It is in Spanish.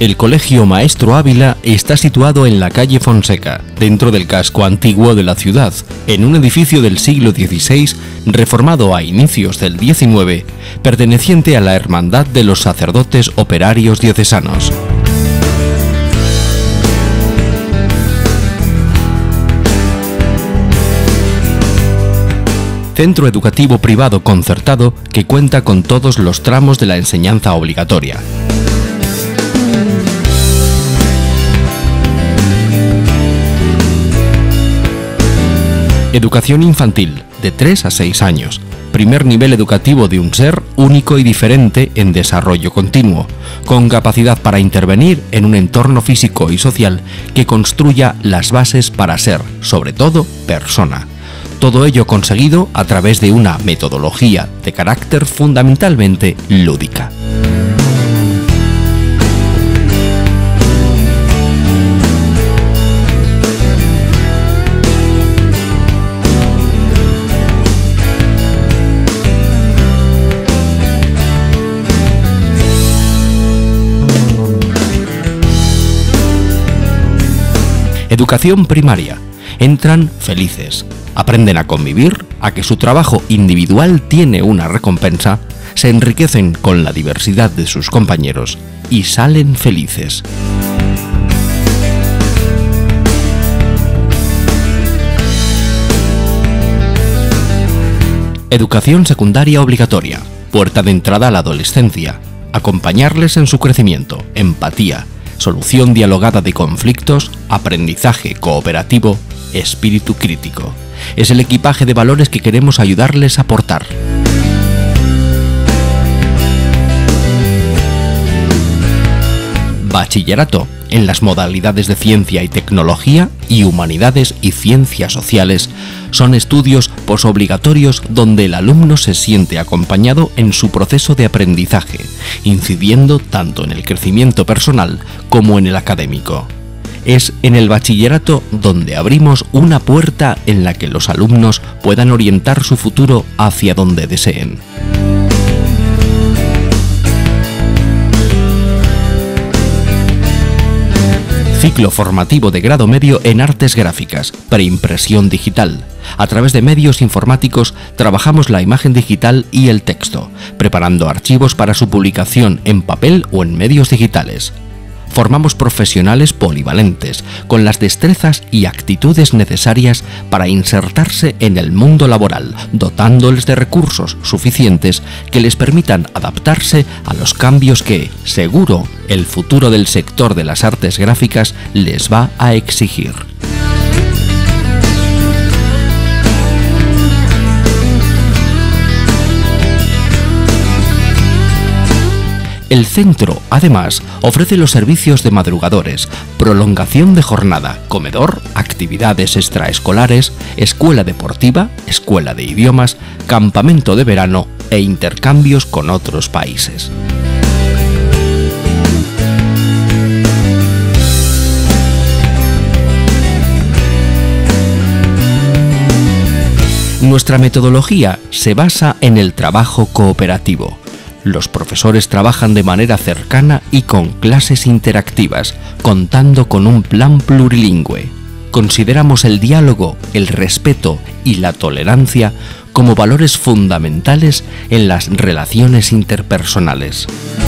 El Colegio Maestro Ávila está situado en la calle Fonseca, dentro del casco antiguo de la ciudad, en un edificio del siglo XVI, reformado a inicios del XIX, perteneciente a la Hermandad de los Sacerdotes Operarios Diocesanos. Centro educativo privado concertado que cuenta con todos los tramos de la enseñanza obligatoria. Educación infantil, de 3 a 6 años. Primer nivel educativo de un ser único y diferente en desarrollo continuo, con capacidad para intervenir en un entorno físico y social que construya las bases para ser, sobre todo, persona. Todo ello conseguido a través de una metodología de carácter fundamentalmente lúdica. Educación primaria. Entran felices. Aprenden a convivir, a que su trabajo individual tiene una recompensa, se enriquecen con la diversidad de sus compañeros y salen felices. Educación secundaria obligatoria. Puerta de entrada a la adolescencia. Acompañarles en su crecimiento, empatía, solución dialogada de conflictos, aprendizaje cooperativo, espíritu crítico. Es el equipaje de valores que queremos ayudarles a portar. Bachillerato, en las modalidades de ciencia y tecnología y humanidades y ciencias sociales, son estudios posobligatorios donde el alumno se siente acompañado en su proceso de aprendizaje, incidiendo tanto en el crecimiento personal como en el académico. Es en el bachillerato donde abrimos una puerta en la que los alumnos puedan orientar su futuro hacia donde deseen. Ciclo formativo de grado medio en artes gráficas, preimpresión digital. A través de medios informáticos trabajamos la imagen digital y el texto, preparando archivos para su publicación en papel o en medios digitales. Formamos profesionales polivalentes, con las destrezas y actitudes necesarias para insertarse en el mundo laboral, dotándoles de recursos suficientes que les permitan adaptarse a los cambios que, seguro, el futuro del sector de las artes gráficas les va a exigir. El centro, además, ofrece los servicios de madrugadores, prolongación de jornada, comedor, actividades extraescolares, escuela deportiva, escuela de idiomas, campamento de verano e intercambios con otros países. Nuestra metodología se basa en el trabajo cooperativo. Los profesores trabajan de manera cercana y con clases interactivas, contando con un plan plurilingüe. Consideramos el diálogo, el respeto y la tolerancia como valores fundamentales en las relaciones interpersonales.